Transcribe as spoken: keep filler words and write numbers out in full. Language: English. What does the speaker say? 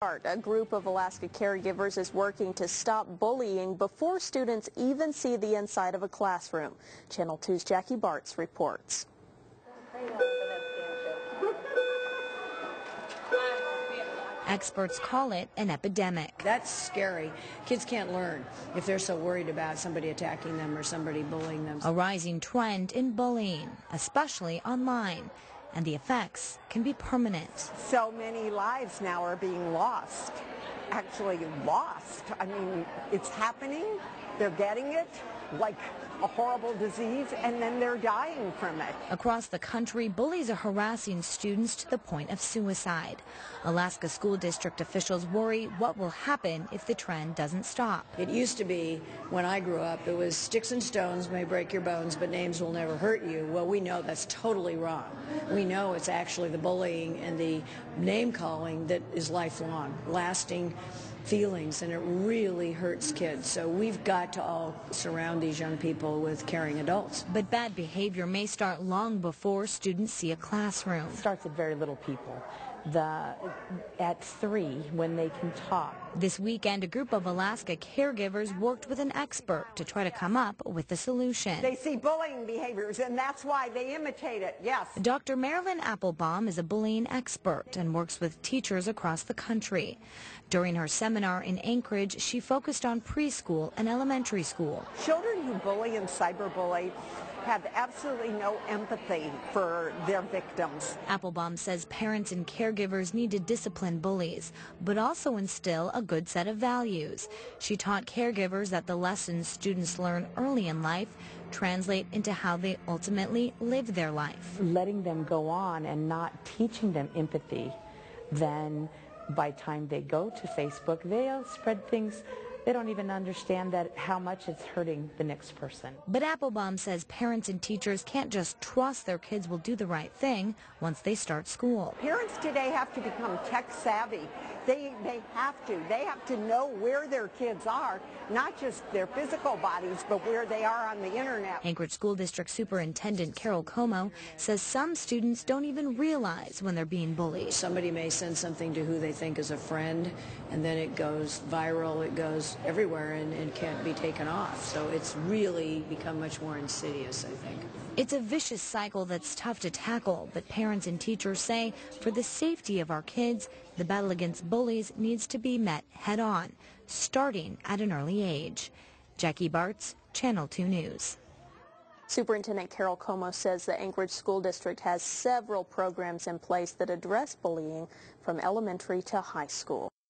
A group of Alaska caregivers is working to stop bullying before students even see the inside of a classroom. Channel two's Jackie Bartz reports. Experts call it an epidemic. That's scary. Kids can't learn if they're so worried about somebody attacking them or somebody bullying them. A rising trend in bullying, especially online. And the effects can be permanent. So many lives now are being lost, actually lost. I mean, it's happening, they're getting it like a horrible disease, and then they're dying from it. Across the country, bullies are harassing students to the point of suicide. Alaska school district officials worry what will happen if the trend doesn't stop. It used to be, when I grew up, it was sticks and stones may break your bones, but names will never hurt you. Well, we know that's totally wrong. We know it's actually the bullying and the name calling that is lifelong, lasting feelings, and it really hurts kids. So we've got to all surround these young people with caring adults. But bad behavior may start long before students see a classroom. It starts at very little people. The, at three, when they can talk. This weekend, a group of Alaska caregivers worked with an expert to try to come up with a solution. They see bullying behaviors, and that's why they imitate it, yes. Doctor Marilyn Applebaum is a bullying expert and works with teachers across the country. During her seminar in Anchorage, she focused on preschool and elementary school. Children who bully and cyberbully have absolutely no empathy for their victims. Applebaum says parents and caregivers need to discipline bullies, but also instill a good set of values. She taught caregivers that the lessons students learn early in life translate into how they ultimately live their life. Letting them go on and not teaching them empathy, then by the time they go to Facebook, they'll spread things. They don't even understand that how much it's hurting the next person. But Applebaum says parents and teachers can't just trust their kids will do the right thing once they start school. Parents today have to become tech savvy. They, they have to. They have to know where their kids are, not just their physical bodies, but where they are on the internet. Anchorage School District Superintendent Carol Como says some students don't even realize when they're being bullied. Somebody may send something to who they think is a friend, and then it goes viral, it goes everywhere, and, and can't be taken off. So it's really become much more insidious, I think. It's a vicious cycle that's tough to tackle, but parents and teachers say for the safety of our kids, the battle against bullies needs to be met head-on, starting at an early age. Jackie Bartz, Channel two News. Superintendent Carol Como says the Anchorage School District has several programs in place that address bullying from elementary to high school.